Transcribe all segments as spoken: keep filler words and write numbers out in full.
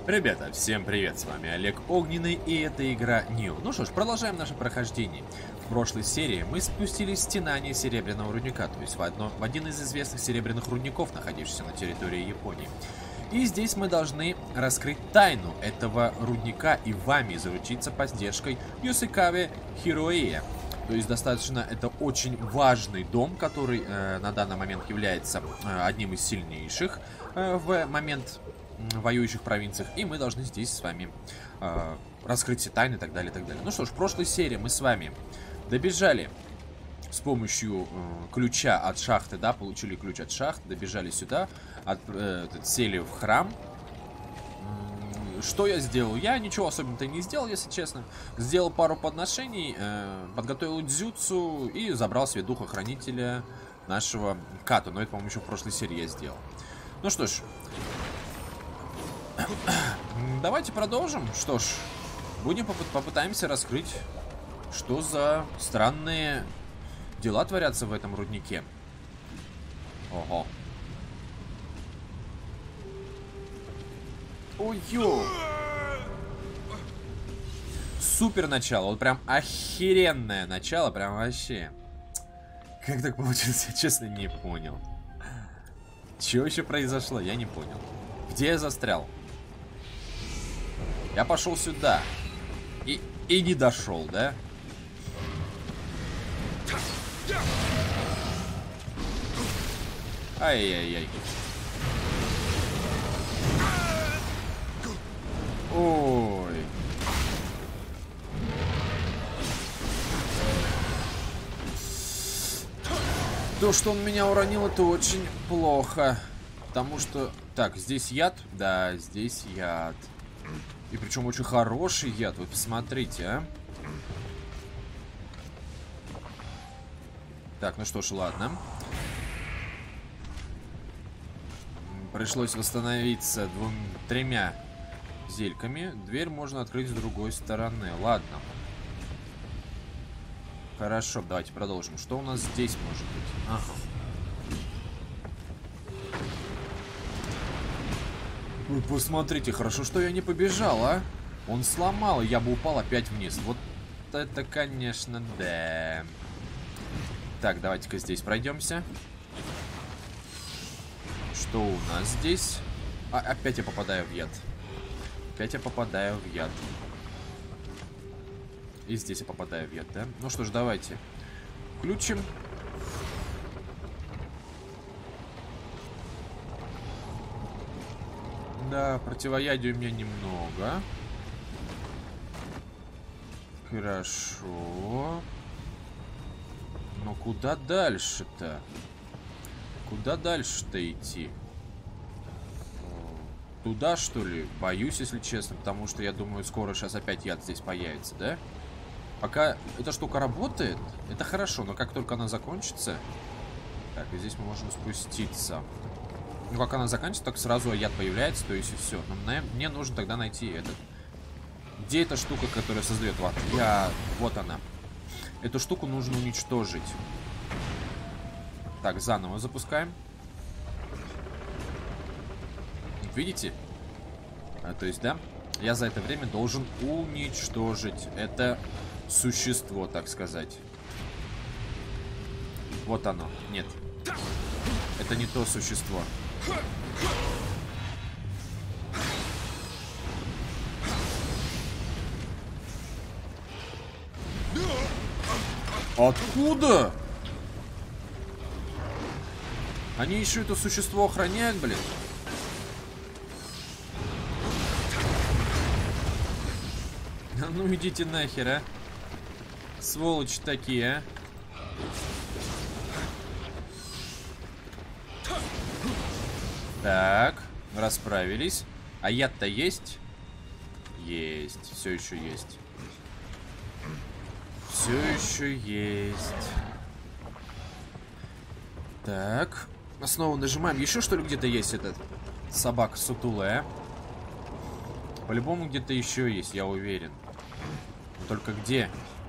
Ребята, всем привет, с вами Олег Огненный, и это игра Нью. Ну что ж, продолжаем наше прохождение. В прошлой серии мы спустились в стенание Серебряного рудника, то есть в, одно, в один из известных серебряных рудников, находившихся на территории Японии. И здесь мы должны раскрыть тайну этого рудника и вами заручиться поддержкой Юсикаве Хироия. То есть достаточно, это очень важный дом, который э, на данный момент является э, одним из сильнейших э, в момент воюющих провинциях, и мы должны здесь с вами э, раскрыть все тайны и так далее, и так далее. Ну что ж, в прошлой серии мы с вами добежали с помощью э, ключа от шахты, да, получили ключ от шахты, добежали сюда, от, э, сели в храм. Что я сделал? Я ничего особенно-то не сделал, если честно. Сделал пару подношений, э, подготовил дзюцу и забрал себе духохранителя нашего Като. Но это, по-моему, еще в прошлой серии я сделал. Ну что ж, давайте продолжим. Что ж, будем попы попытаемся раскрыть, что за странные дела творятся в этом руднике. Ого. Ой-ё. Супер начало. Вот прям охеренное начало. Прям вообще. Как так получилось, я честно не понял. Что еще произошло, я не понял. Где я застрял? Я пошел сюда. И, и не дошел, да? Ай-яй-яй. Ой. То, что он меня уронил, это очень плохо. Потому что... Так, здесь яд? Да, здесь яд. И причем очень хороший яд. Вы посмотрите, а. Так, ну что ж, ладно. Пришлось восстановиться двум, тремя зельками. Дверь можно открыть с другой стороны. Ладно. Хорошо, давайте продолжим. Что у нас здесь может быть? Ага. Вы посмотрите, хорошо, что я не побежал, а? Он сломал, и я бы упал опять вниз. Вот это, конечно, да. Так, давайте-ка здесь пройдемся. Что у нас здесь? А, опять я попадаю в яд. Опять я попадаю в яд. И здесь я попадаю в яд, да? Ну что ж, давайте. Включим. Да, противоядия у меня немного. Хорошо. Но куда дальше-то? Куда дальше-то идти? Туда, что ли? Боюсь, если честно, потому что я думаю, скоро сейчас опять яд здесь появится, да? Пока эта штука работает, это хорошо, но как только она закончится... Так, и здесь мы можем спуститься. Ну, как она заканчивается, так сразу яд появляется, то есть и все. Но мне, мне нужно тогда найти этот... Где эта штука, которая создает яд? Я... Вот она. Эту штуку нужно уничтожить. Так, заново запускаем. Видите? А, то есть, да, я за это время должен уничтожить это существо, так сказать. Вот оно. Нет. Это не то существо. Откуда? Они еще это существо охраняют, блин. Ну идите нахер, а. Сволочи такие, а. Так, расправились. А яд-то есть? Есть, все еще есть. Все еще есть. Так, снова нажимаем. Еще что ли где-то есть этот собака сутулая? По-любому где-то еще есть, я уверен. Но только где?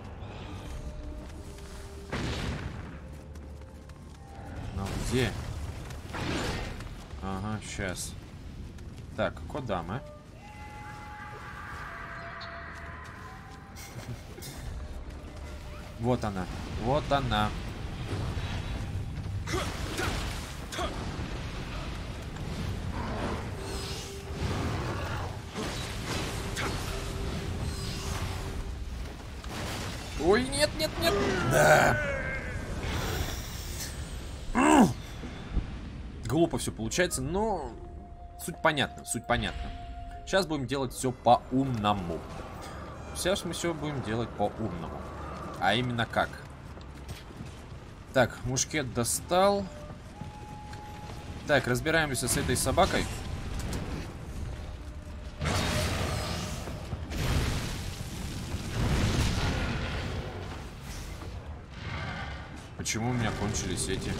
Ну где? Ага, сейчас. Так, куда мы? Вот она. Вот она. Ой, нет, нет, нет. Да. Глупо все получается, но суть понятна, суть понятна. Сейчас будем делать все по-умному. Сейчас мы все будем делать по-умному. А именно как? Так, мушкет достал. Так, разбираемся с этой собакой. Почему у меня кончились эти?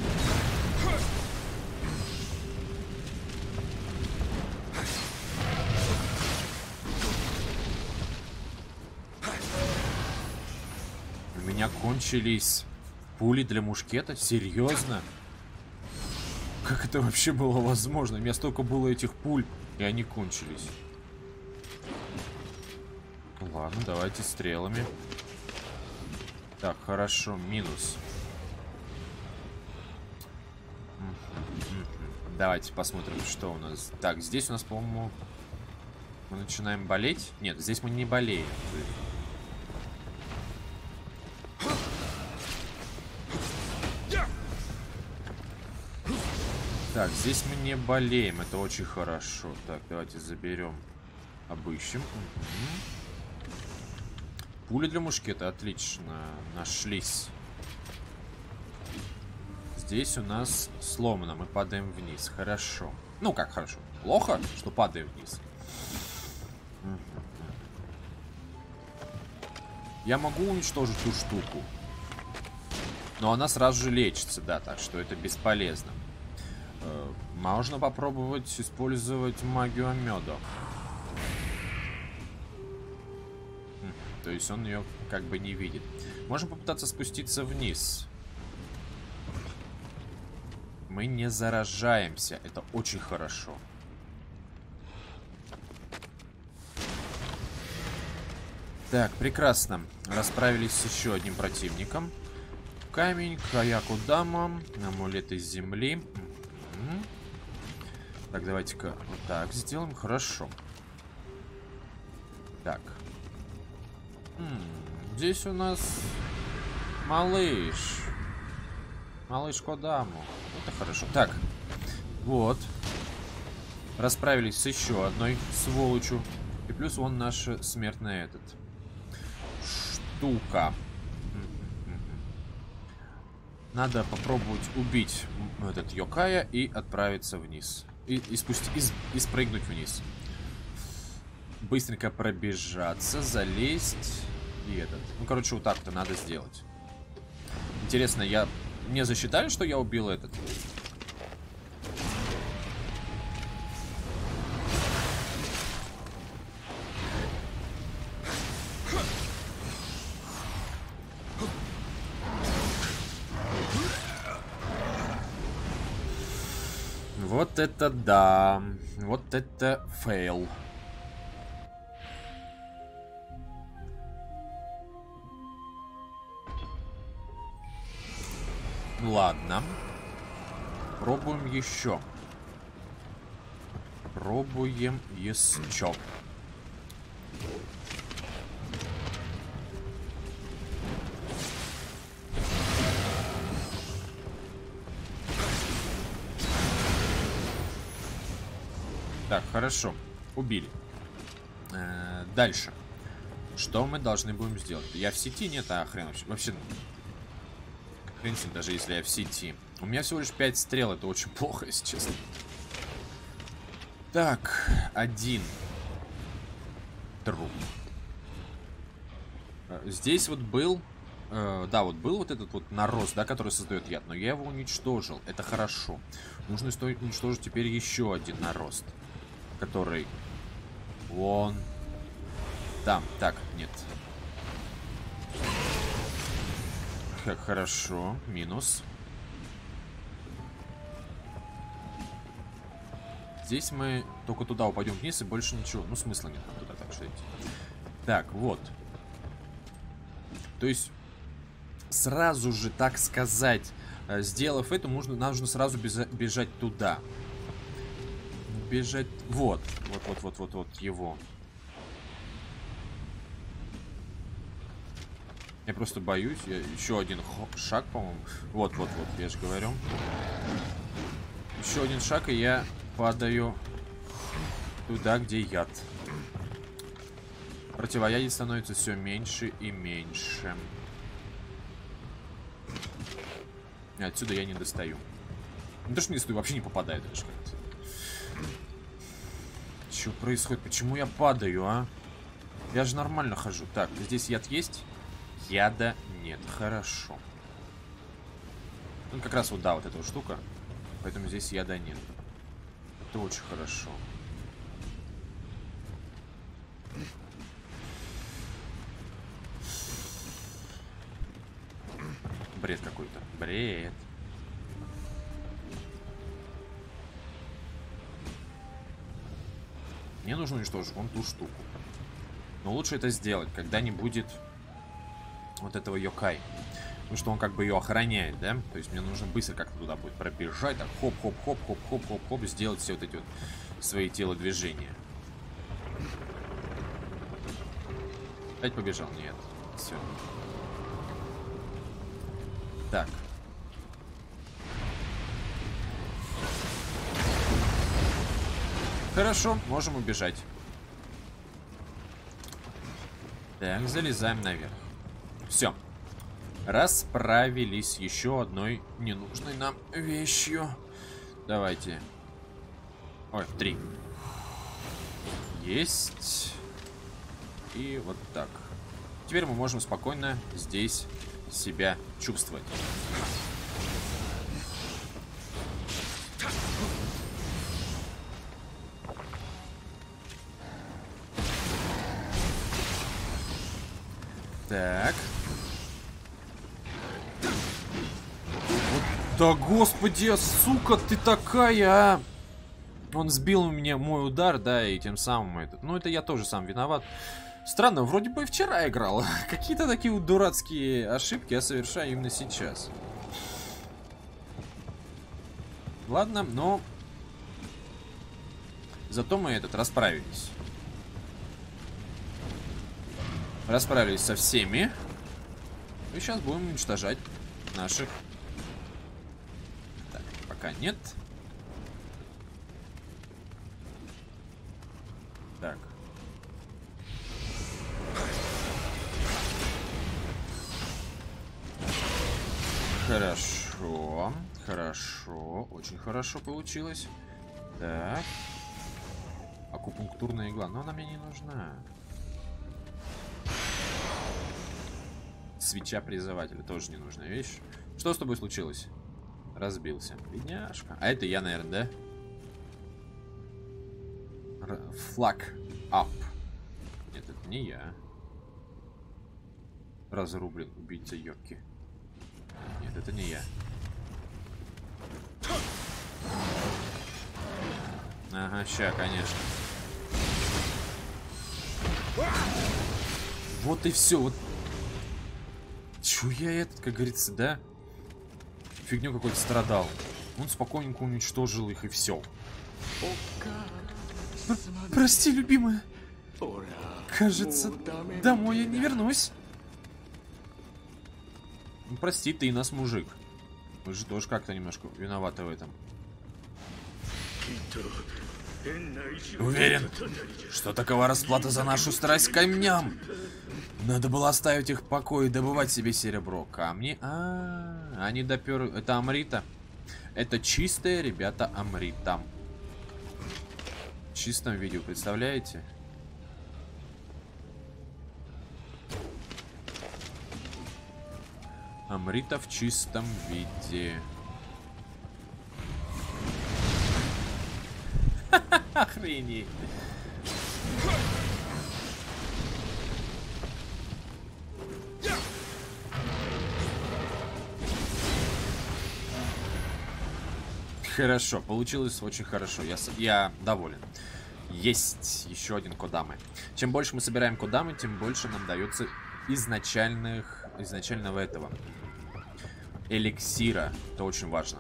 У меня кончились пули для мушкета? Серьезно? Как это вообще было возможно? У меня столько было этих пуль, и они кончились. Ладно, давайте стрелами. Так, хорошо, минус. Давайте посмотрим, что у нас. Так, здесь у нас, по-моему, мы начинаем болеть. Нет, здесь мы не болеем. Так, здесь мы не болеем. Это очень хорошо. Так, давайте заберем. Обыщем. Угу. Пули для мушкета. Отлично. Нашлись. Здесь у нас сломано. Мы падаем вниз. Хорошо. Ну, как хорошо? Плохо, что падаем вниз. Я могу уничтожить ту штуку. Но она сразу же лечится, да, так что это бесполезно. Можно попробовать использовать магию меда. То есть он ее как бы не видит. Можем попытаться спуститься вниз. Мы не заражаемся. Это очень хорошо. Так, прекрасно. Расправились с еще одним противником. Камень, Каякудама, амулет из земли. Угу. Так, давайте-ка вот так сделаем. Хорошо. Так. М-м, здесь у нас малыш. Малыш Кодаму. Это хорошо. Так. Вот. Расправились с еще одной сволочью. И плюс вон наша смертная этот. Штука. Надо попробовать убить этот Йокая и отправиться вниз. И, и, спусти, и, и спрыгнуть вниз. Быстренько пробежаться, залезть. И этот. Ну, короче, вот так-то надо сделать. Интересно, я... Мне засчитали, что я убил этот? Вот это да. Вот это фейл. Ладно. Пробуем еще. Пробуем еще. Так, хорошо. Убили. Э-э, дальше. Что мы должны будем сделать? Я в сети? Нет, а хрен вообще. Вообще, хрен с ним, даже если я в сети. У меня всего лишь пять стрел. Это очень плохо, если честно. Так, один. Труп. Здесь вот был... Э, да, вот был вот этот вот нарост, да, который создает яд. Но я его уничтожил. Это хорошо. Нужно уничтожить теперь еще один нарост. Который... Вон... Там. Так, нет. Как хорошо. Минус. Здесь мы только туда упадем вниз и больше ничего. Ну, смысла нет нам туда так что идти. Так, вот. То есть, сразу же, так сказать, сделав это, нужно, нужно сразу бежать туда. Бежать... Вот. Вот, вот, вот, вот, вот его. Я просто боюсь. Я... Еще один шаг, по-моему. Вот, вот, вот, я же говорю. Еще один шаг, и я падаю туда, где яд. Противоядие становится все меньше и меньше. И отсюда я не достаю. Ну, то, что не достаю, вообще не попадает даже как-то. Что происходит? Почему я падаю, а? Я же нормально хожу. Так, здесь яд есть? Яда нет. Хорошо. Ну, как раз вот, да, вот эта вот штука. Поэтому здесь яда нет. Это очень хорошо. Бред какой-то. Бред. Мне нужно уничтожить вон ту штуку. Но лучше это сделать, когда не будет вот этого йокай. Потому что он как бы ее охраняет, да? То есть мне нужно быстро как-то туда будет пробежать. Так, хоп-хоп-хоп-хоп-хоп-хоп-хоп. Сделать все вот эти вот свои телодвижения. Опять побежал? Нет. Все. Так. Хорошо, можем убежать. Так, залезаем наверх. Все. Расправились еще одной ненужной нам вещью. Давайте. Ой, три. Есть. И вот так. Теперь мы можем спокойно здесь себя чувствовать. Так. Вот, да господи, сука, ты такая, а! Он сбил у меня мой удар, да, и тем самым этот... Ну, это я тоже сам виноват. Странно, вроде бы вчера играл. Какие-то такие вот дурацкие ошибки я совершаю именно сейчас. Ладно, но... Зато мы этот расправились. Расправились со всеми. И сейчас будем уничтожать наших. Так, пока нет. Так. Хорошо. Хорошо. Очень хорошо получилось. Так. Акупунктурная игла. Но она мне не нужна. Свеча призывателя тоже не нужная вещь. Что с тобой случилось? Разбился. Бедняжка. А это я, наверное, да? Флаг ап. Нет, это не я. Разрублен убийца Йоки. Нет, это не я. Ага, ща, конечно. Вот и все. Вот. Чё я этот, как говорится, да? Фигню какой-то страдал. Он спокойненько уничтожил их и все. Пр прости, любимая. Кажется, домой я не вернусь. Ну, прости, ты и нас, мужик. Мы же тоже как-то немножко виноваты в этом. Уверен, что такова расплата за нашу страсть к камням. Надо было оставить их в покое и добывать себе серебро. Камни? А, -а, -а они доперли. Это Амрита. Это чистые, ребята, Амрита. В чистом виде, представляете? Амрита в чистом виде. Охренеть. Хорошо, получилось очень хорошо. Я, я доволен. Есть еще один кодамы. Чем больше мы собираем кодамы, тем больше нам дается изначальных изначального этого эликсира. Это очень важно.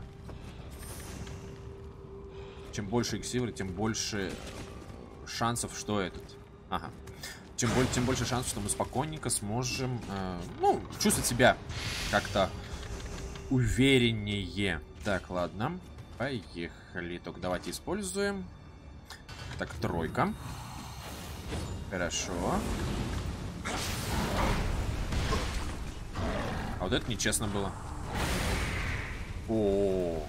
Чем больше эликсира, тем больше шансов, что этот. Ага. Чем, больше, тем больше шансов, что мы спокойненько сможем, э, ну, чувствовать себя как-то увереннее. Так, ладно. Поехали. Только давайте используем. Так, тройка. Хорошо. А вот это нечестно было. О-о-о.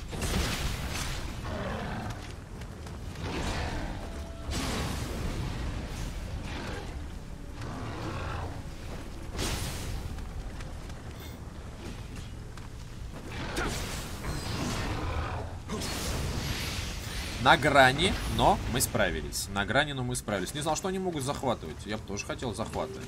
На грани, но мы справились. На грани, но мы справились. Не знал, что они могут захватывать. Я бы тоже хотел захватывать.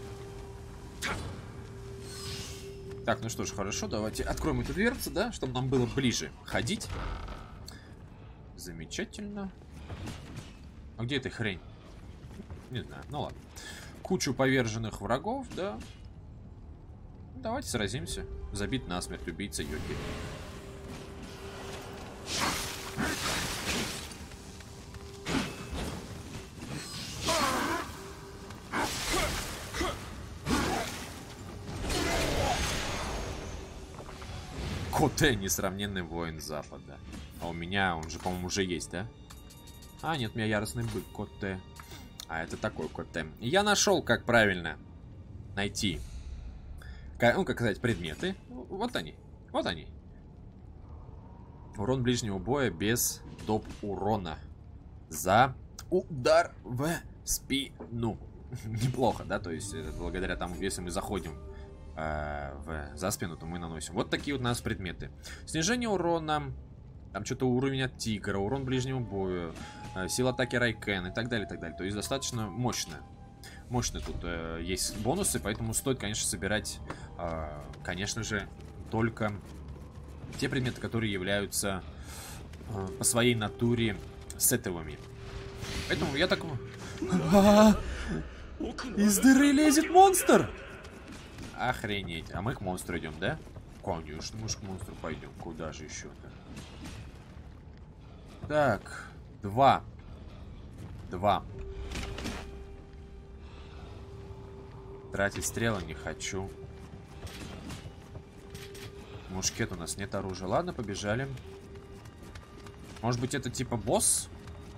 Так, ну что ж, хорошо. Давайте откроем эту дверцу, да, чтобы нам было ближе ходить. Замечательно. А где эта хрень? Не знаю, ну ладно. Кучу поверженных врагов, да. Давайте сразимся. Забит насмерть убийца Йоки. Коте, несравненный воин Запада. А у меня, он же, по-моему, уже есть, да? А, нет, у меня яростный бык, Коте. А, это такой Коте. Я нашел, как правильно найти, ну, как сказать, предметы. Вот они, вот они. Урон ближнего боя без доп. Урона. За удар в спину. Неплохо, да? То есть, благодаря тому, если мы заходим В, за спину, то мы наносим. Вот такие вот у нас предметы. Снижение урона. Там что-то уровень от тигра, урон ближнему бою, сила атаки Райкен и так далее, и так далее. То есть достаточно мощно. Мощно тут э, есть бонусы, поэтому стоит, конечно, собирать, э, конечно же, только те предметы, которые являются э, по своей натуре сетовыми. Поэтому я так... Из дыры лезет монстр! Охренеть. А мы к монстру идем, да? Конечно, мы же к монстру пойдем. Куда же еще-то? Так. Два. Два. Тратить стрелы не хочу. Мушкет у нас нет оружия. Ладно, побежали. Может быть, это типа босс?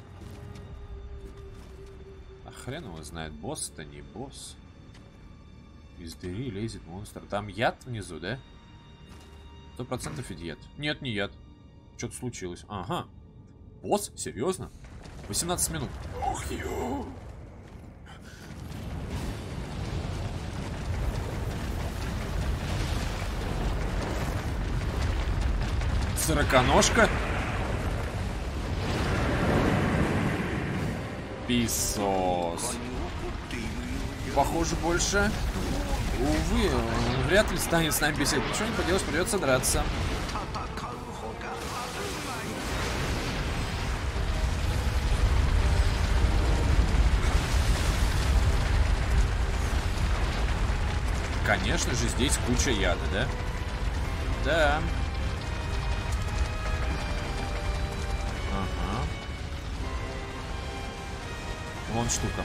А хрен его знает. Босс-то не босс. Из дыры лезет монстр. Там яд внизу, да? Сто процентов ведь яд. Нет, не яд. Что-то случилось. Ага. Босс? Серьезно? восемнадцать минут. Ох, ё. Сороконожка? Писос. Похоже, больше. Увы, он вряд ли станет с нами беседовать. Ничего не поделаешь, придется драться. Конечно же, здесь куча яда, да? Да. Ага. Вон штука.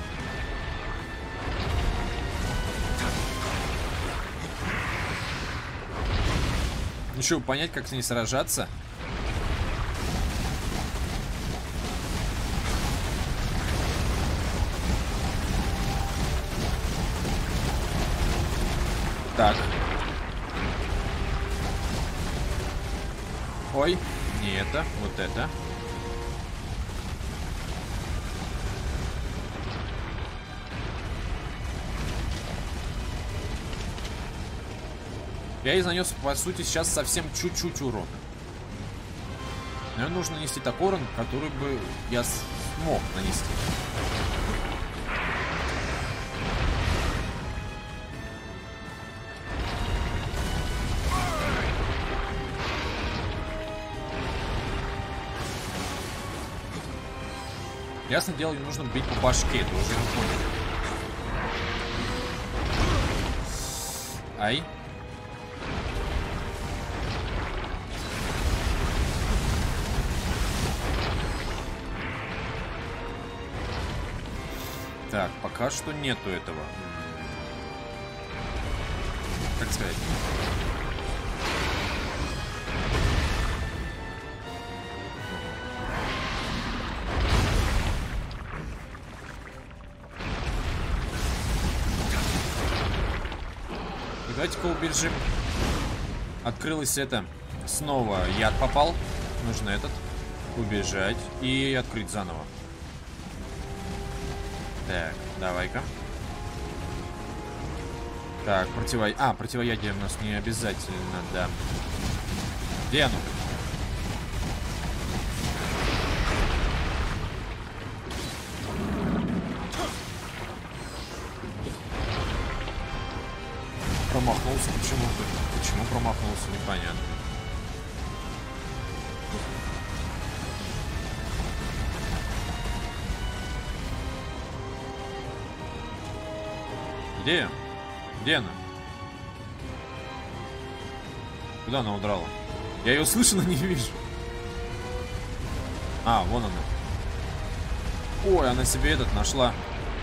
Ну что, понять, как с ней сражаться? Так. Ой, не это, вот это. Я ей нанес, по сути, сейчас совсем чуть-чуть урона. Мне нужно нанести такой урон, который бы я смог нанести. Ясно дело, не нужно бить по башке, это уже не понял. Ай. Так, пока что нету этого. Как сказать? Давайте-ка убежим. Открылось это. Снова яд попал. Нужно этот. Убежать и открыть заново. Так, давай-ка. Так, противо... А, противоядие у нас не обязательно, да. Где оно? Промахнулся почему-то. Почему промахнулся, непонятно. Где? Где она? Куда она удрала? Я ее слышу, но не вижу. А, вон она. Ой, она себе этот нашла.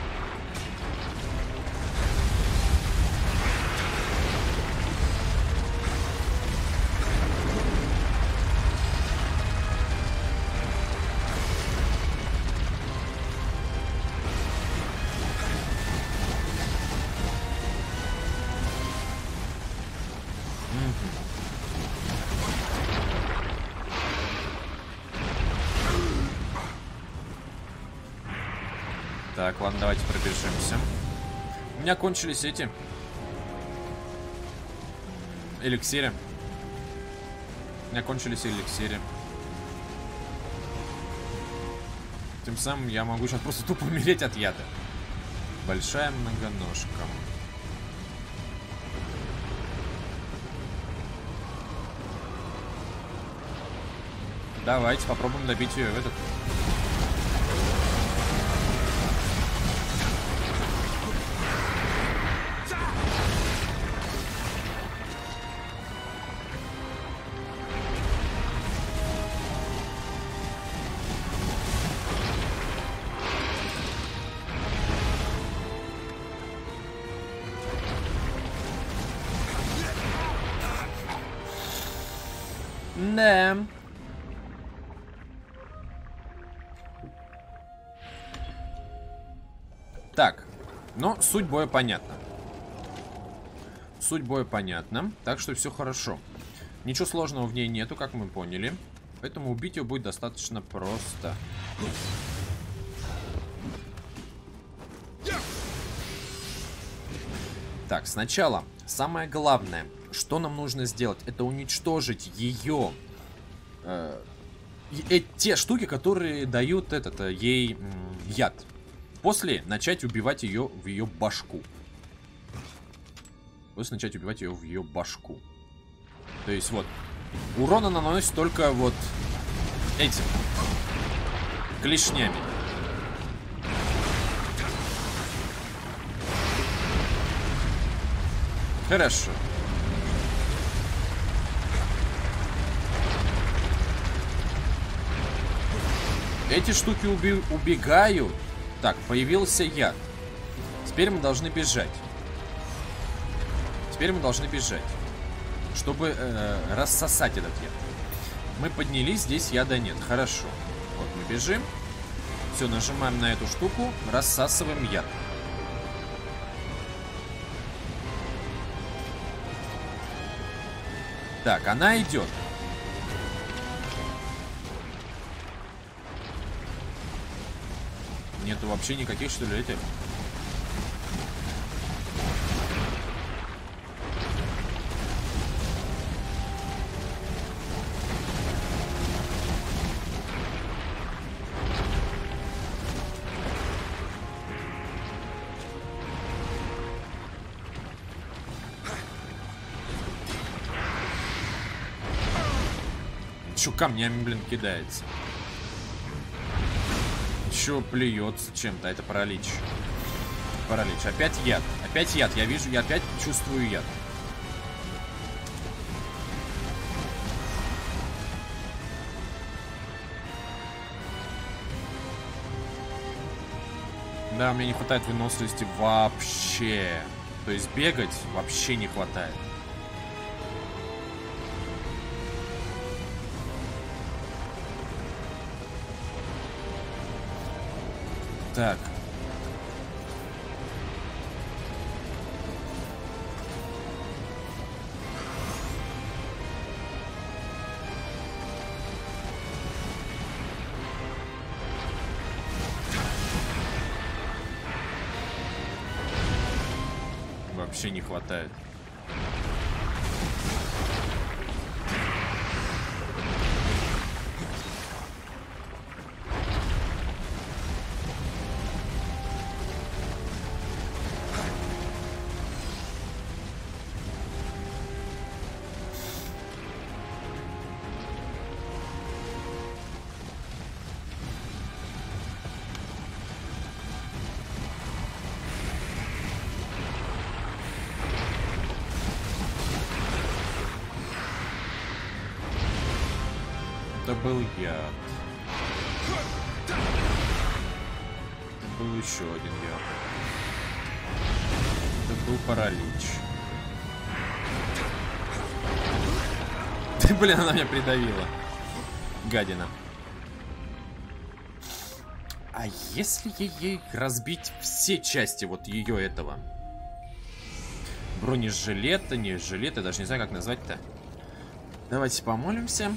Так, ладно, давайте пробежимся. У меня кончились эти эликсиры. У меня кончились эликсиры. Тем самым я могу сейчас просто тупо умереть от яда. Большая многоножка. Давайте попробуем добить ее в этот. Да. Так, но суть боя понятна. Суть боя понятна, так что все хорошо. Ничего сложного в ней нету, как мы поняли. Поэтому убить ее будет достаточно просто. Так, сначала, самое главное, что нам нужно сделать, это уничтожить ее... Э, э, те штуки, которые дают этот, э, ей э, яд. После начать убивать ее в ее башку. После начать убивать ее в ее башку. То есть вот, урона наносит только вот этим клешнями. Хорошо. Эти штуки уби убегают. Так, появился яд. Теперь мы должны бежать. Теперь мы должны бежать. Чтобы э, рассосать этот яд. Мы поднялись, здесь яда нет. Хорошо. Вот мы бежим. Все, нажимаем на эту штуку. Рассасываем яд. Так, она идет. Нету вообще никаких, что ли, этих. Чё камнями, блин, кидается? Чё плюется чем-то? Это паралич. Паралич. Опять яд. Опять яд. Я вижу, я опять чувствую яд. Да, мне не хватает выносливости вообще. То есть бегать вообще не хватает. Так. Вообще не хватает. Это был яд. Это был еще один яд. Это был паралич. Блин, она меня придавила. Гадина. А если ей разбить все части вот ее этого? Бронежилета, не жилет, я даже не знаю, как назвать-то. Давайте помолимся.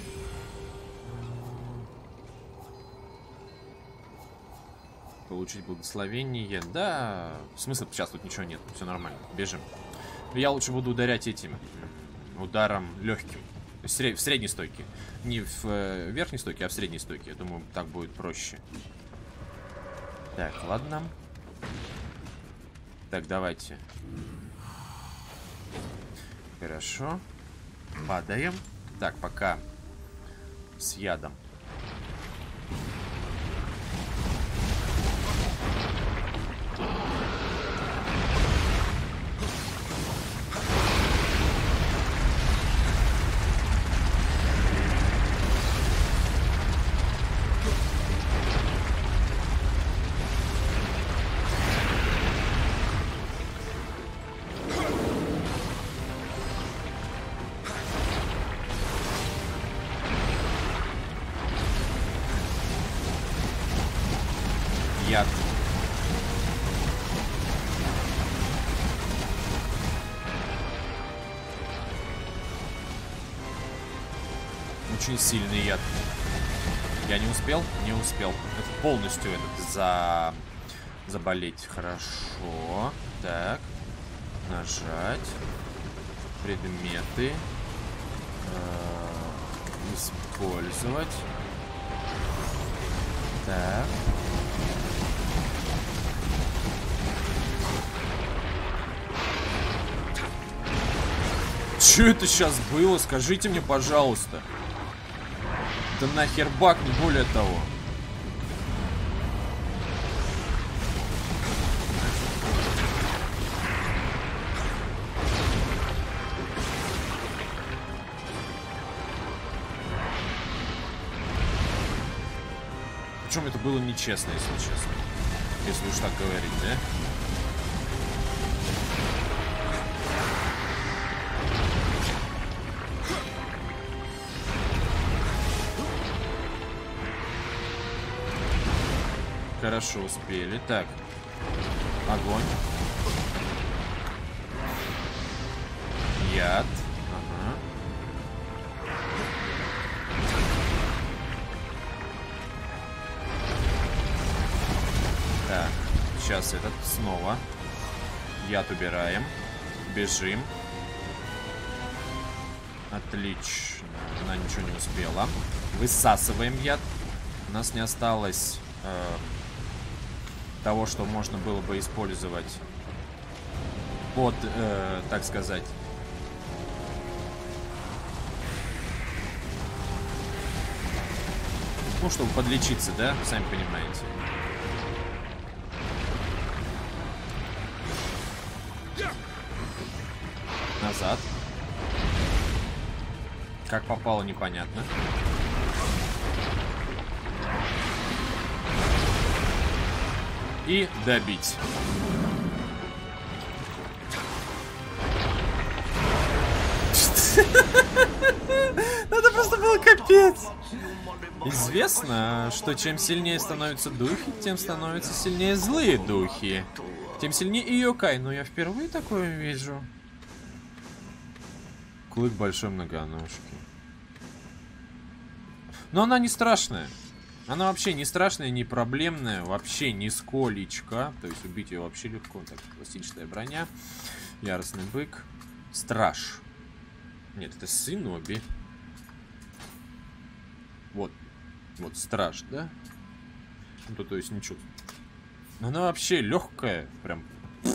Получить благословение. Да, смысла сейчас тут ничего нет. Все нормально. Бежим. Я лучше буду ударять этим ударом легким. В средней стойке. Не в э, верхней стойке, а в средней стойке. Я думаю, так будет проще. Так, ладно. Так, давайте. Хорошо. Падаем. Так, пока с ядом. Яд. Очень сильный яд. Я не успел? Не успел. Это полностью этот за... заболеть. Хорошо. Так. Нажать. Предметы. Э-э- использовать. Так. Что это сейчас было? Скажите мне, пожалуйста. Да нахер баг, не более того. Причем это было нечестно, если честно. Если уж так говорить, да? Хорошо, успели. Так. Огонь. Яд. Ага. Так. Сейчас этот снова. Яд убираем. Бежим. Отлично. Она ничего не успела. Высасываем яд. У нас не осталось... Э того, что можно было бы использовать под, э, так сказать, ну, чтобы подлечиться, да, сами понимаете. Назад. Как попало, непонятно. и добить. Это просто был капец. Известно, что чем сильнее становятся духи, тем становятся сильнее злые духи. Тем сильнее и Йокай. Но я впервые такое вижу. Клык большой многоножки. Но она не страшная. Она вообще не страшная, не проблемная. Вообще нисколечко. То есть убить ее вообще легко. Так, классическая броня. Яростный бык. Страж. Нет, это Синоби. Вот. Вот страж, да? Ну, то, то есть ничего. Она вообще легкая. Прям.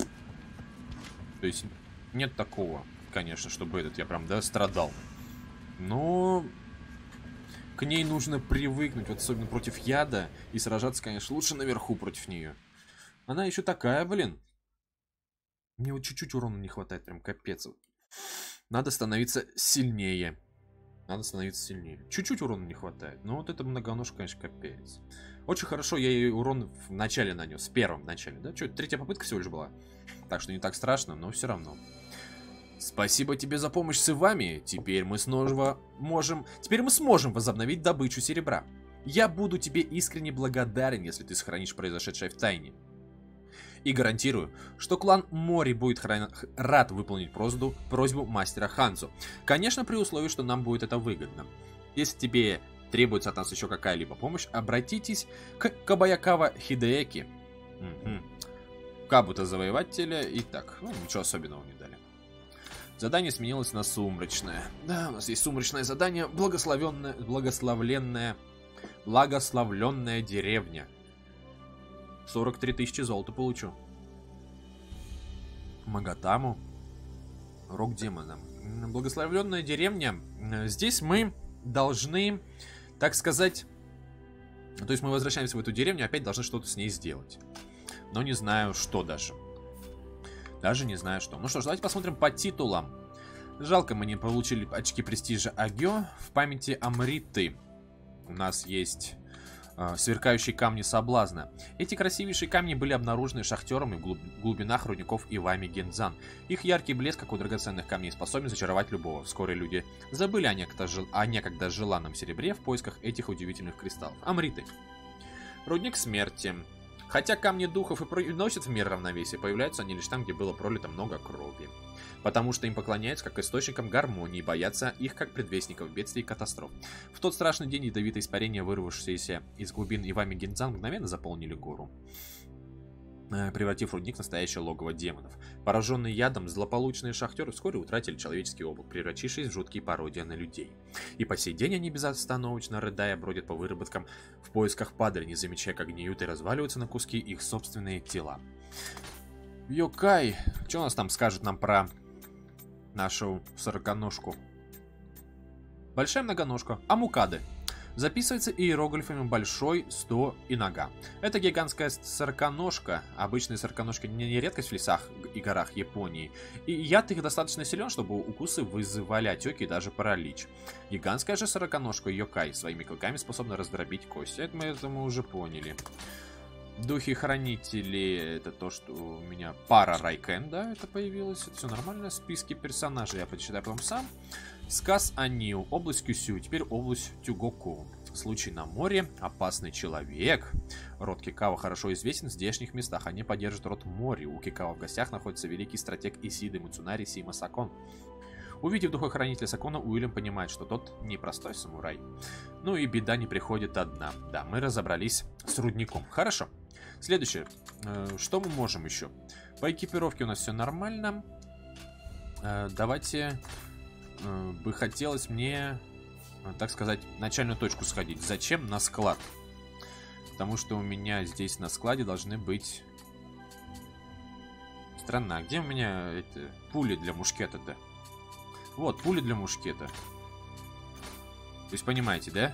То есть нет такого, конечно, чтобы этот я прям, да, страдал. Но к ней нужно привыкнуть. Вот особенно против яда. И сражаться, конечно, лучше наверху против нее. Она еще такая, блин. Мне вот чуть-чуть урона не хватает. Прям капец. Надо становиться сильнее. Надо становиться сильнее. Чуть-чуть урона не хватает. Но вот это многоножка, конечно, капец. Очень хорошо я ей урон в начале нанес. В первом начале, да? Что, третья попытка всего лишь была. Так что не так страшно, но все равно. Спасибо тебе за помощь с вами. Теперь мы снова можем... Теперь мы сможем возобновить добычу серебра. Я буду тебе искренне благодарен, если ты сохранишь произошедшее в тайне. И гарантирую, что клан Мори будет хран... рад выполнить просьбу, просьбу мастера Ханзу. Конечно, при условии, что нам будет это выгодно. Если тебе требуется от нас еще какая-либо помощь, обратитесь к Кабаякава Хидеэки. Угу. Кабута завоевателя. И так, ну, ничего особенного не дали. Задание сменилось на сумрачное. Да, у нас есть сумрачное задание. Благословенная, благословленная, благословленная деревня. сорок три тысячи золота получу. Магатаму. Рок демона. Благословленная деревня. Здесь мы должны, так сказать... То есть мы возвращаемся в эту деревню, опять должны что-то с ней сделать. Но не знаю, что даже. Даже не знаю, что. Ну что ж, давайте посмотрим по титулам. Жалко, мы не получили очки престижа Агё. В памяти Амриты у нас есть... Сверкающие камни соблазна. Эти красивейшие камни были обнаружены шахтерами в глубинах рудников Ивами Гензан. Их яркий блеск, как у драгоценных камней, способен зачаровать любого. Вскоре люди забыли о некогда, жел... о некогда желанном серебре в поисках этих удивительных кристаллов. Амриты. Рудник смерти. Хотя камни духов и приносят в мир равновесие, появляются они лишь там, где было пролито много крови. Потому что им поклоняются как источникам гармонии, боятся их как предвестников бедствий и катастроф. В тот страшный день ядовитое испарение, вырвавшееся из глубин Ивами Гензан, мгновенно заполнили гору, превратив рудник в настоящее логово демонов. Пораженные ядом, злополучные шахтеры вскоре утратили человеческий облик, превратившись в жуткие пародии на людей. И по сей день они безостановочно, рыдая, бродят по выработкам в поисках падали, не замечая, как гниют и разваливаются на куски их собственные тела. Йокай, что у нас там скажет нам про нашу сороконожку? Большая многоножка. Амукады. Записывается иероглифами большой, сто и нога. Это гигантская сороконожка. Обычные сороконожки не редкость в лесах и горах Японии. И яд их достаточно силен, чтобы укусы вызывали отеки и даже паралич. Гигантская же сороконожка Йокай своими клыками способна раздробить кости. Это мы, это мы уже поняли. Духи-хранители, это то, что у меня пара Райкен, да, это появилось. Это все нормально. Списки персонажей я почитаю потом сам. Сказ Анил, область Кюсю, теперь область Тюгоку. Случай на море, опасный человек. Род Кикава хорошо известен в здешних местах. Они поддерживают род Мори. У Кикава в гостях находится великий стратег Исиды Муцунари Сима Сакон. Увидев духохранителя Сакона, Уильям понимает, что тот непростой самурай. Ну и беда не приходит одна. Да, мы разобрались с рудником. Хорошо. Следующее. Что мы можем еще? По экипировке у нас все нормально. Давайте... бы хотелось мне, так сказать, начальную точку сходить. Зачем? На склад. Потому что у меня здесь на складе должны быть... Странно, а где у меня это... пули для мушкета-то? Вот, пули для мушкета. То есть, понимаете, да?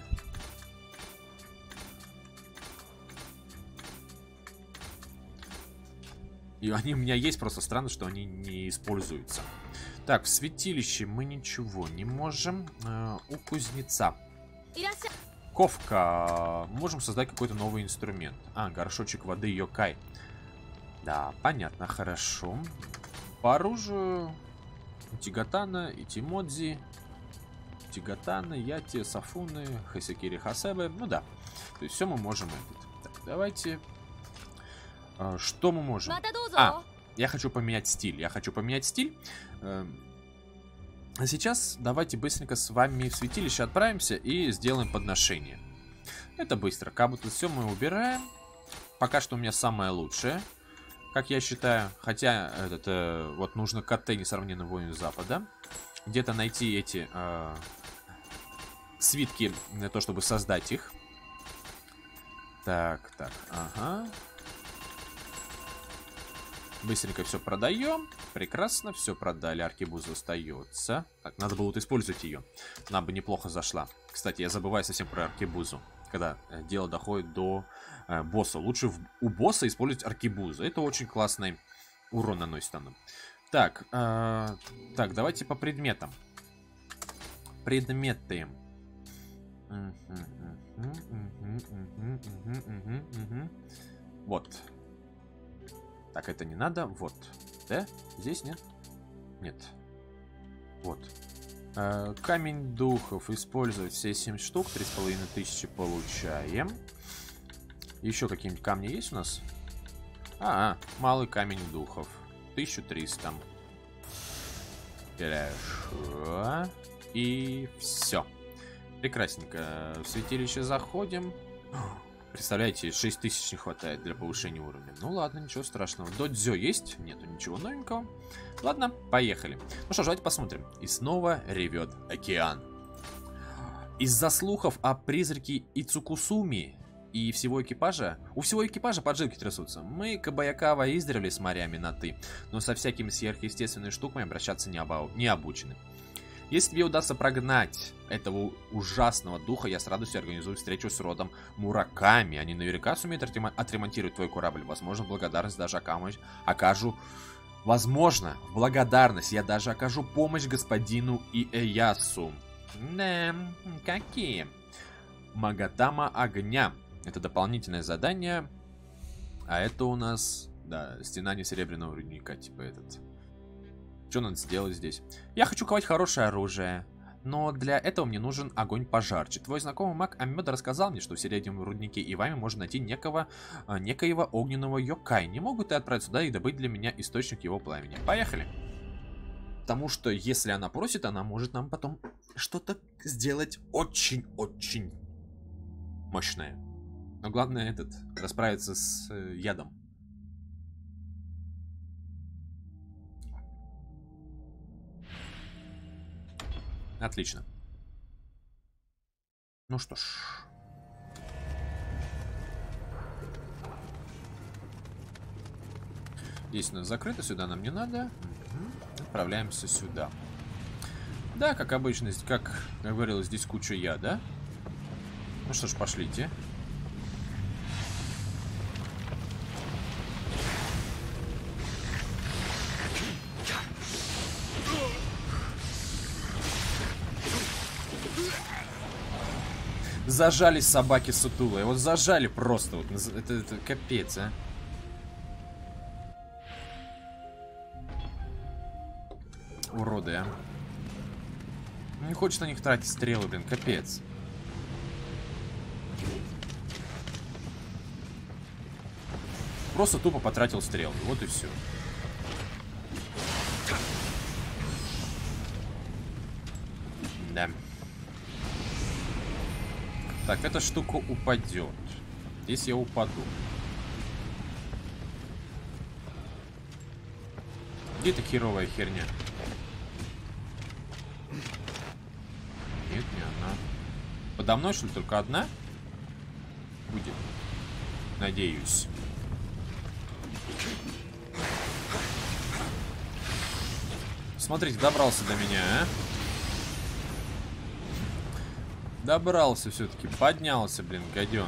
И они у меня есть, просто странно, что они не используются. Так, в святилище мы ничего не можем. Э, у кузнеца. Ковка. Можем создать какой-то новый инструмент. А, горшочек воды Йокай. Да, понятно, хорошо. По оружию Тигатана, Итимодзи, Тигатана, Яти, Сафуны, Хасекири, Хасебе. Ну да. То есть все мы можем этот. Так, давайте. А, что мы можем? А, я хочу поменять стиль. Я хочу поменять стиль. А сейчас давайте быстренько с вами в святилище отправимся и сделаем подношение. Это быстро. Как будто все мы убираем. Пока что у меня самое лучшее, как я считаю. Хотя этот, э, вот нужно КТ несравненно воину Запада. Где-то найти эти э, свитки для того, чтобы создать их. Так, так, ага. Быстренько все продаем. Прекрасно, все продали. Аркебуза остается. Так, надо было вот использовать ее. Она бы неплохо зашла. Кстати, я забываю совсем про аркебузу. Когда э, дело доходит до э, босса. Лучше в, у босса использовать аркебузу. Это очень классный урон наносит нам. Так, э, так, давайте по предметам. Предметы. Вот. Так, это не надо. Вот. Да? Здесь нет? Нет. Вот. Э, камень духов. Использовать все семь штук. три с половиной тысячи получаем. Еще какие-нибудь камни есть у нас? А, -а малый камень духов. тысяча триста. Хорошо. И все. Прекрасненько. В святилище заходим. Представляете, шесть тысяч не хватает для повышения уровня. Ну ладно, ничего страшного. Додзё есть? Нету ничего новенького. Ладно, поехали. Ну что ж, давайте посмотрим. И снова ревет океан. Из-за слухов о призраке Ицукусуми и всего экипажа... У всего экипажа поджилки трясутся. Мы, Кабаякава, издревле с морями на «ты», но со всякими сверхъестественными штуками обращаться не, обо... не обучены. Если тебе удастся прогнать этого ужасного духа, я с радостью организую встречу с родом Мураками. Они наверняка сумеют отремонтировать твой корабль. Возможно, в благодарность даже окажу... Возможно, в благодарность я даже окажу помощь господину Иэясу. Да, какие? Магатама огня. Это дополнительное задание. А это у нас... Да, стенание серебряного рудника, типа этот... Что надо сделать здесь? Я хочу ковать хорошее оружие, но для этого мне нужен огонь пожарче. Твой знакомый маг Амёда рассказал мне, что в середине руднике Ивами можно найти некого, некоего огненного Йокай. Не могут ты отправиться сюда и добыть для меня источник его пламени? Поехали! Потому что если она просит, она может нам потом что-то сделать очень-очень мощное. Но главное этот, расправиться с э, ядом. Отлично. Ну что ж. Здесь у нас закрыто, сюда нам не надо. Угу. Отправляемся сюда. Да, как обычно, как говорилось, здесь куча яда. Ну что ж, пошлите. Зажались собаки сутулые. Вот зажали просто. Вот, это, это капец, а. Уроды, а. Не хочет на них тратить стрелы, блин, капец. Просто тупо потратил стрелы. Вот и все. Да. Так, эта штука упадет. Здесь я упаду. Где эта херовая херня? Нет, не она. Подо мной, что ли, только одна? Будет. Надеюсь. Смотрите, добрался до меня, а? Добрался все-таки. Поднялся, блин, гаденыш.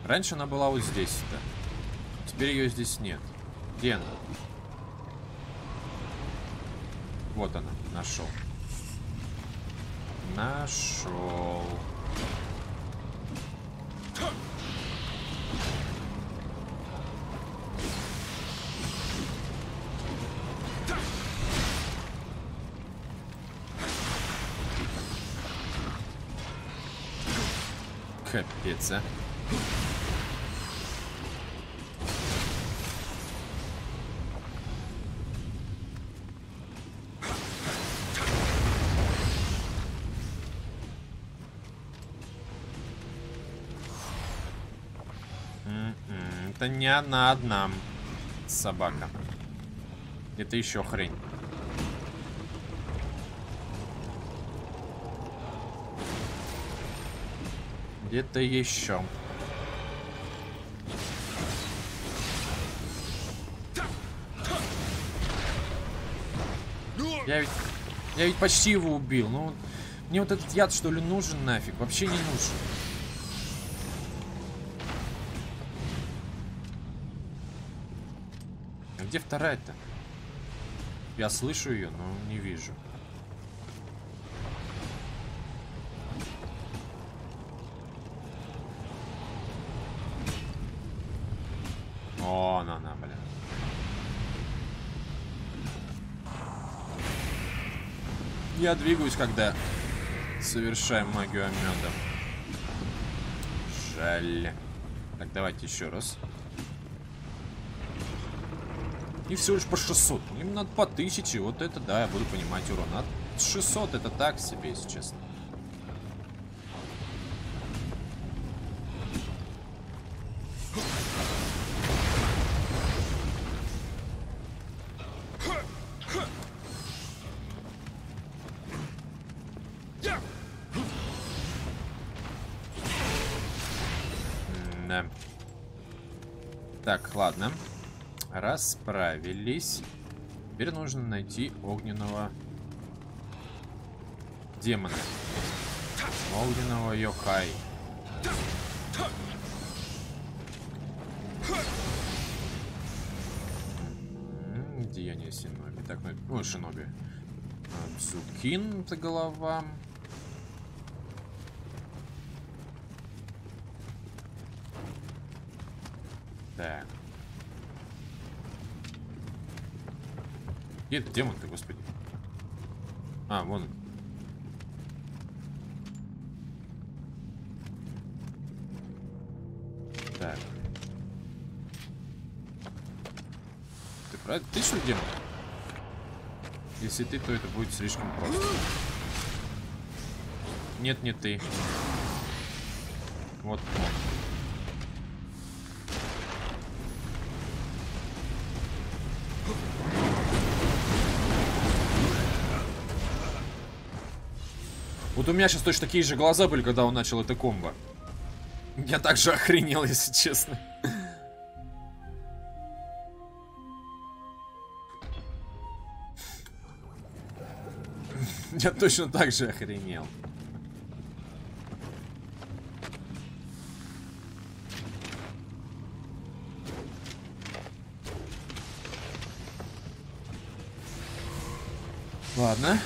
Раньше она была вот здесь-то. Теперь ее здесь нет. Где она? Вот она. Нашел. Нашел. Капец, а. М-м, это не она одна собака. Это еще хрень. Где-то еще. Я ведь, я ведь почти его убил. Ну, мне вот этот яд, что ли, нужен нафиг? Вообще не нужен. А где вторая-то? Я слышу ее, но не вижу. О, она, она, блин. Я двигаюсь, когда совершаем магию омёда. Жаль. Так, давайте еще раз. И всего лишь по шестьсот. Им надо по тысяче. Вот это, да, я буду понимать урон. А шестьсот это так себе, если честно. Да. Так, ладно. Расправились. Теперь нужно найти огненного демона. Огненного Йохай. Деяние Синоби. Так, ну, ну Шиноби. Цукин, это голова. Так. Где этот демон-то, господи? А, вон он. Так. Ты правильно? Ты что, демон? Если ты, то это будет слишком просто. Нет, не ты. Вот он. Вот у меня сейчас точно такие же глаза были, когда он начал это комбо. Я также охренел, если честно. Я точно так же охренел. Ладно.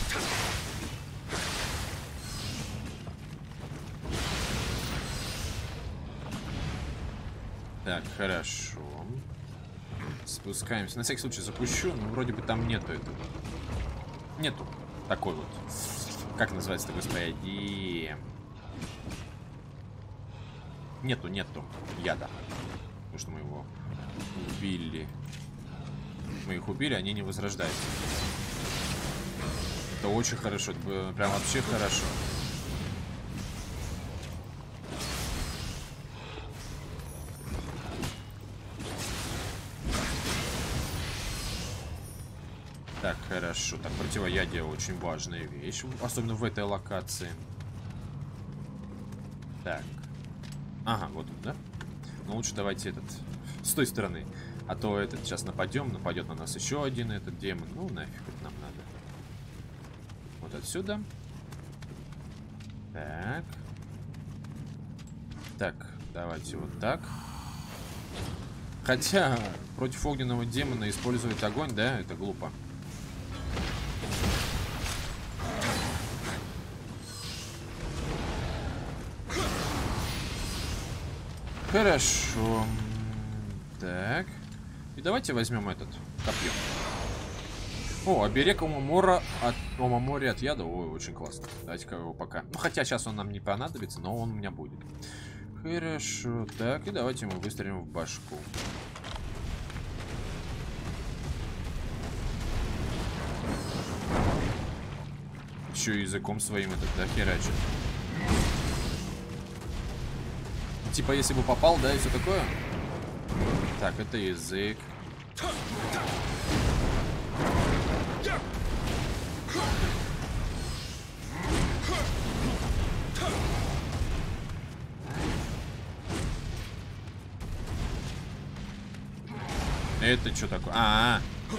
Так, хорошо. Спускаемся. На всякий случай запущу, но вроде бы там нету этого. Нету. Такой вот. Как называется-то, господи? Нету, нету яда. Потому что мы его убили. Мы их убили, они не возрождаются. Это очень хорошо. Это прям вообще хорошо. Так, хорошо. Так, противоядие очень важная вещь. Особенно в этой локации. Так. Ага, вот он, да? Ну, лучше давайте этот... С той стороны. А то этот сейчас нападем. Нападет на нас еще один этот демон. Ну, нафиг это нам надо. Вот отсюда. Так. Так. Давайте вот так. Хотя против огненного демона использовать огонь, да, это глупо. Хорошо. Так. И давайте возьмем этот копье. О, оберег Омамора от Омамори от яда. Ой, очень классно. Давайте-ка его пока. Ну, хотя сейчас он нам не понадобится, но он у меня будет. Хорошо. Так, и давайте мы выстрелим в башку. Еще языком своим этот, да, херачит. Типа, если бы попал, да, и все такое. Так, это язык. Это что такое? А, -а, а.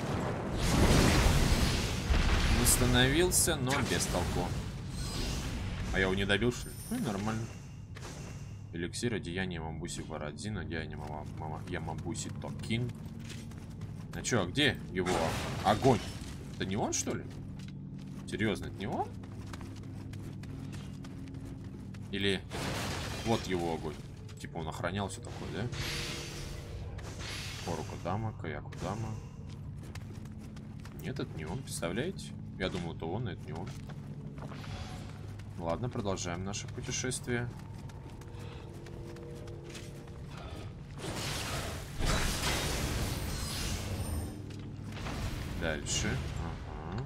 Восстановился, но без толку. А я его не добил, что ли? Ну, нормально. Эликсир, одеяние Мамбуси Варадзин, одеяние мама, мама, Ямабуси Токин. А чё, а где его огонь? Это не он, что ли? Серьезно, это не он? Или вот его огонь? Типа он охранял все такое, да? Корукодама, Каякудама. Нет, это не он, представляете? Я думал, это он, но это не он. Ладно, продолжаем наше путешествие. Дальше. Ага.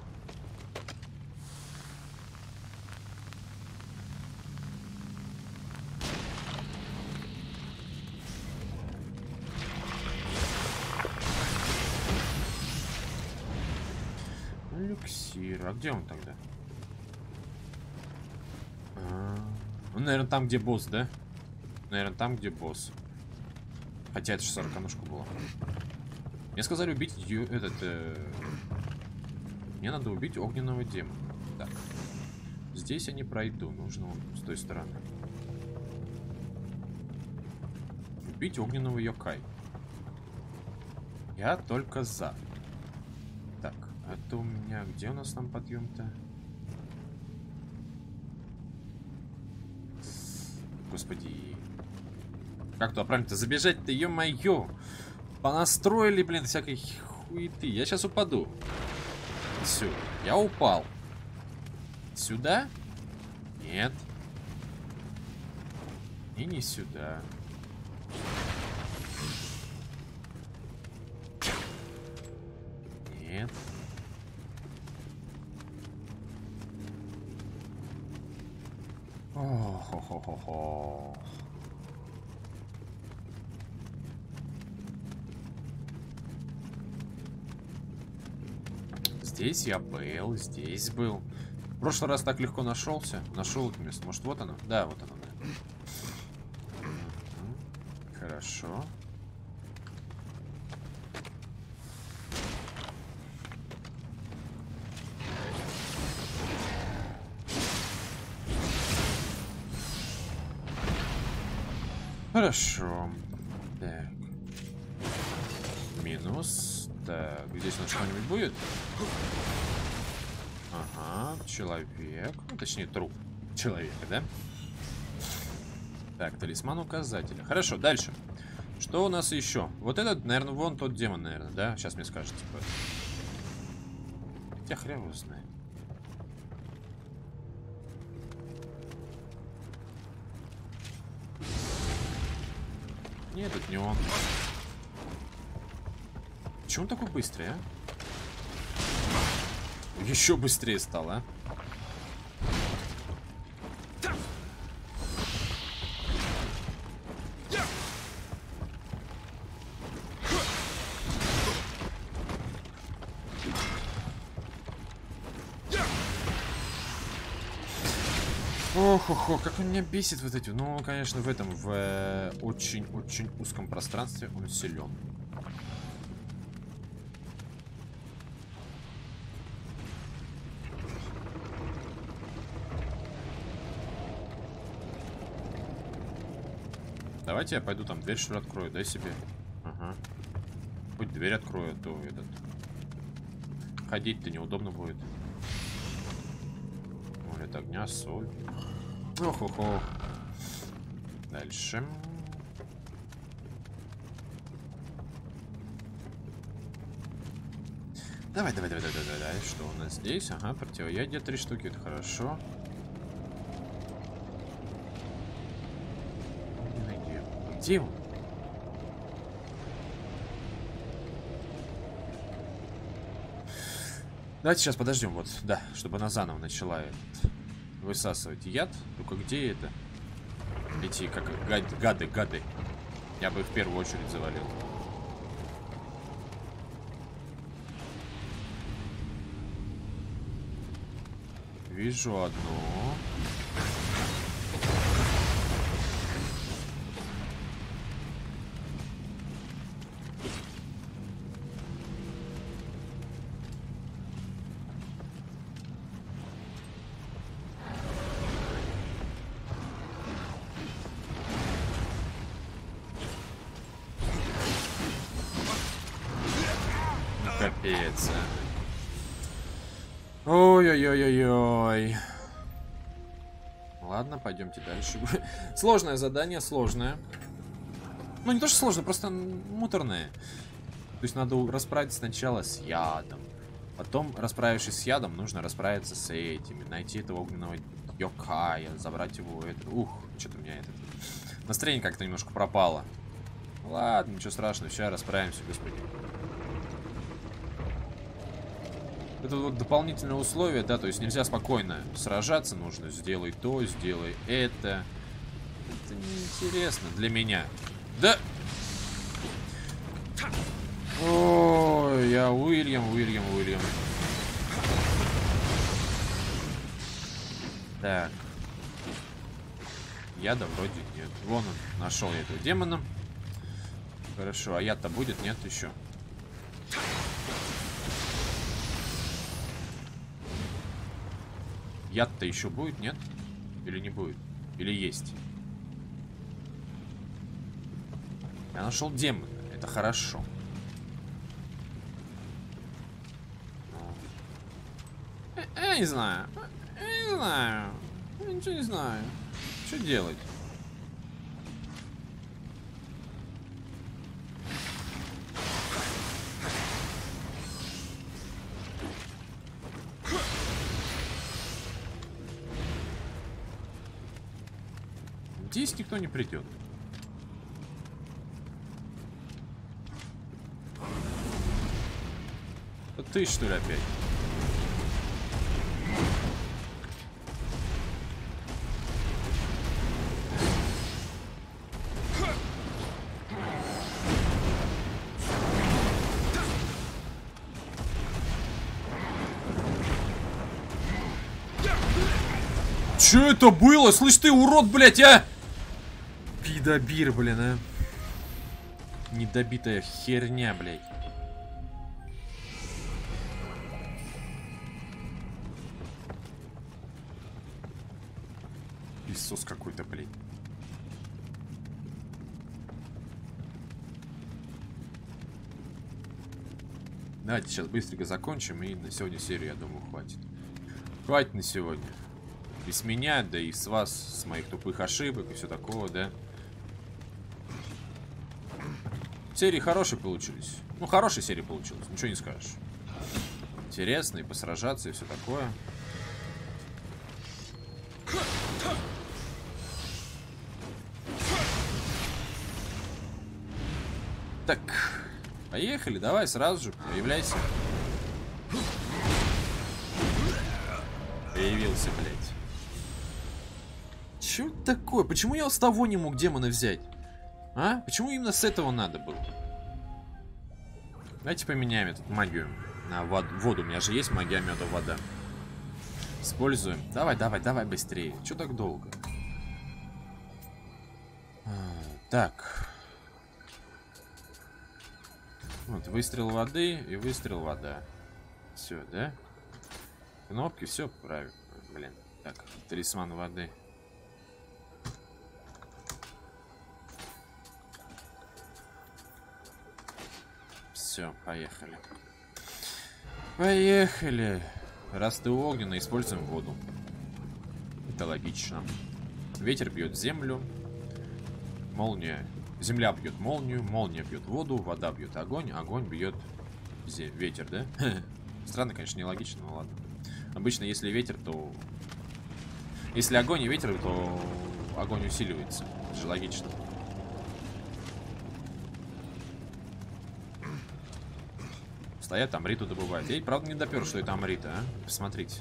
Эликсир. А где он тогда? А, он, наверное, там, где босс, да? Наверное, там, где босс. Хотя это же сороконожка была. Мне сказали убить ее, этот... Э... Мне надо убить огненного демона. Так. Здесь я не пройду. Нужно вот с той стороны. Убить огненного йокай. Я только за. Так, это у меня... Где у нас там подъем-то? Господи. Как туда правильно-то забежать-то, ё-моё! Понастроили, блин, всякой хуеты. Я сейчас упаду. Все, я упал. Сюда? Нет. И не сюда. Нет. О-хо-хо-хо-хо. Здесь я был, здесь был. В прошлый раз так легко нашелся. Нашел это место. Может, вот оно? Да, вот оно, да. Хорошо. Хорошо. Так. Минус. Так, здесь у нас что-нибудь будет? Ага, человек. Ну, точнее, труп человека, да? Так, талисман указателя. Хорошо, дальше. Что у нас еще? Вот этот, наверное, вон тот демон, наверное, да? Сейчас мне скажет, типа. Хотя хрен его знает. Нет, это не он. Почему он такой быстрый, а? Еще быстрее стал, а? Ох-ох-ох, как он меня бесит вот эти. Ну, конечно, в этом, в очень-очень узком пространстве он силен. Давайте я пойду там дверь что ли открою, дай себе. Ага. Хоть дверь открою, а то этот... Ходить-то неудобно будет. Молит огня, соль. Ох-охо. Дальше. Давай, давай, давай, давай, давай, давай. Что у нас здесь? Ага, противоядие три штуки, это хорошо. Где он? Давайте сейчас подождем, вот, да, чтобы она заново начала этот, высасывать яд. Только где это? Эти, как, гад, гады, гады. Я бы их в первую очередь завалил. Вижу одну. Капец, а. Ой-ой-ой-ой-ой. Ладно, пойдемте дальше. Сложное задание, сложное. Ну, не то, что сложное, просто муторное. То есть надо расправиться сначала с ядом. Потом, расправившись с ядом, нужно расправиться с этими. Найти этого огненного йокая, забрать его. Это... Ух, что-то у меня это... Настроение как-то немножко пропало. Ладно, ничего страшного, сейчас расправимся, господи. Это вот дополнительное условие, да, то есть нельзя спокойно сражаться, нужно сделай то, сделай это. Это неинтересно для меня. Да! Ой, я Уильям, Уильям, Уильям. Так. Яда вроде нет. Вон он, нашел я этого демона. Хорошо, а яд-то будет? Нет еще. Яд-то еще будет, нет? Или не будет? Или есть? Я нашел демона. Это хорошо. Я не знаю. Я не знаю. Я ничего не знаю. Что делать? Здесь никто не придет. Это ты, что ли, опять? Че это было? Слышь ты, урод, блядь, а! Пидобир, блин, а. Недобитая херня, блядь. Иисус какой-то, блядь. Давайте сейчас быстренько закончим, и на сегодня серию, я думаю, хватит. Хватит на сегодня. И с меня, да и с вас, с моих тупых ошибок и все такого, да. Серии хорошие получились. Ну, хорошие серии получились, ничего не скажешь. Интересно, и посражаться, и все такое. Так, поехали, давай сразу же, появляйся. Появился, блядь. Чё такое? Почему я с того не мог демона взять? А? Почему именно с этого надо было? Давайте поменяем эту магию на воду. У меня же есть магия меда, вода. Используем. Давай, давай, давай быстрее. Чё так долго? А, так. Вот, выстрел воды и выстрел вода. Все, да? Кнопки, все правильно. Блин. Так, талисман воды. Все, поехали. Поехали. Раз ты огненный, используем воду. Это логично. Ветер бьет землю. Молния. Земля бьет молнию. Молния бьет воду. Вода бьет огонь. Огонь бьет ветер, да? Странно, конечно, нелогично, но ладно. Обычно, если ветер, то... Если огонь и ветер, то огонь усиливается. Это же логично. Стоят, амриту добывают. Я, правда, не допер, что это амрита, а? Посмотрите.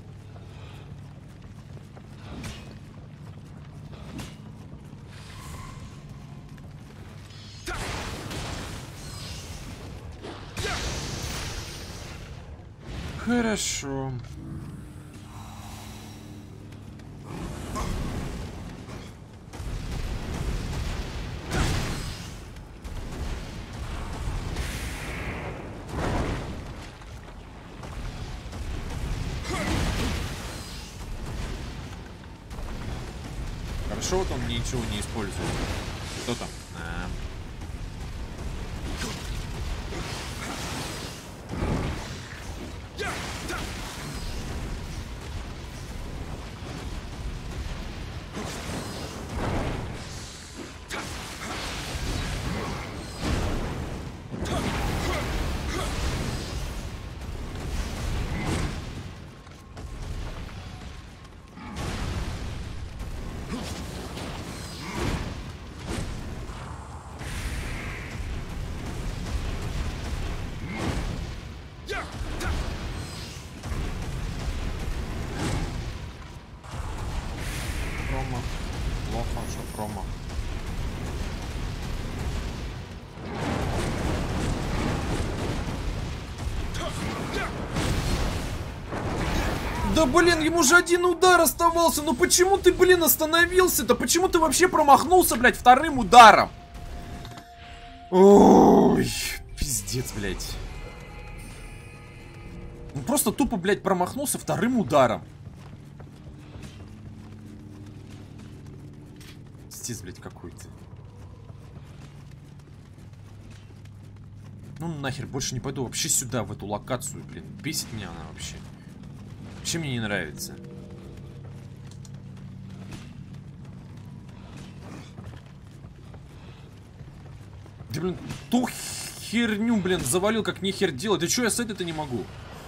Хорошо. Хорошо, вот он ничего не использует. Кто там? А. Да блин, ему же один удар оставался. Ну почему ты, блин, остановился-то? Почему ты вообще промахнулся, блядь, вторым ударом? Ой, пиздец, блядь. Он просто тупо, блядь, промахнулся вторым ударом. Пиздец, блядь, какой-то. Ну нахер, больше не пойду вообще сюда, в эту локацию, блин. Бесит меня она вообще. Чем мне не нравится? Да, блин, ту херню, блин, завалил, как нехер делать. Да что я с этой-то не могу?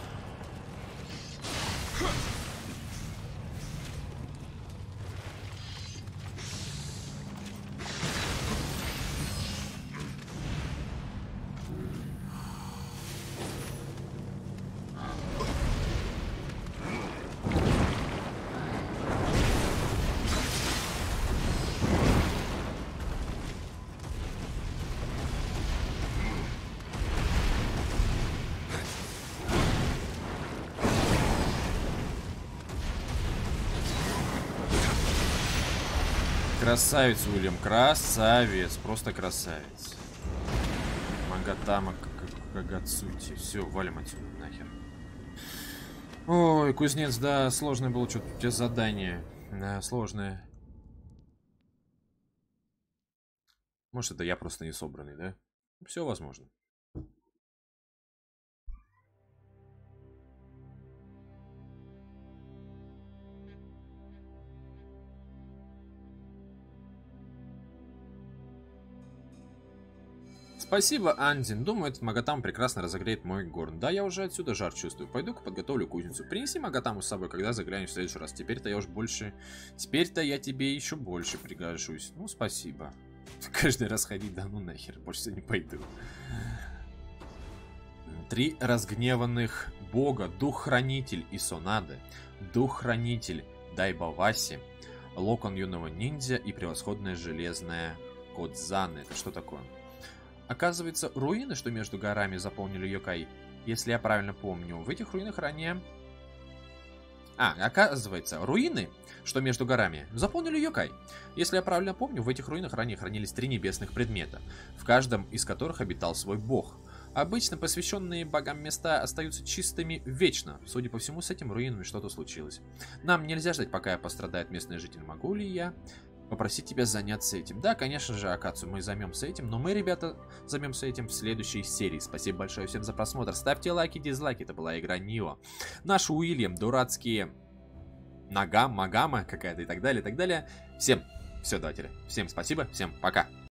Красавец, Уильям, красавец, просто красавец. Магатама Кагацути. Все, валим отсюда, нахер. Ой, кузнец, да, сложное было что-то у тебя задание. Да, сложное. Может, это я просто не собранный, да? Все возможно. Спасибо, Андин. Думаю, этот Магатам прекрасно разогреет мой горн. Да, я уже отсюда жар чувствую. Пойду-ка подготовлю кузницу. Принеси Магатаму с собой, когда заглянешь в следующий раз. Теперь-то я уж больше... Теперь-то я тебе еще больше пригожусь. Ну, спасибо. Каждый раз ходить, да ну нахер. Больше не пойду. Три разгневанных бога. Дух-хранитель Исонады. Дух-хранитель Дайбаваси. Локон юного ниндзя и превосходная железная Кодзаны. Это что такое? Оказывается, руины, что между горами, заполнили Йокай. Если я правильно помню, в этих руинах ранее... А, оказывается, руины, что между горами, заполнили Йокай. Если я правильно помню, в этих руинах ранее хранились три небесных предмета, в каждом из которых обитал свой бог. Обычно посвященные богам места остаются чистыми вечно. Судя по всему, с этими руинами что-то случилось. Нам нельзя ждать, пока пострадает местный житель. Могу ли я попросить тебя заняться этим. Да, конечно же, Акацию мы займемся этим, но мы, ребята, займемся этим в следующей серии. Спасибо большое всем за просмотр. Ставьте лайки, дизлайки. Это была игра Нио. Наш Уильям, дурацкие Нагам, Магама какая-то и так далее, и так далее. Всем все, давайте. Всем спасибо, всем пока.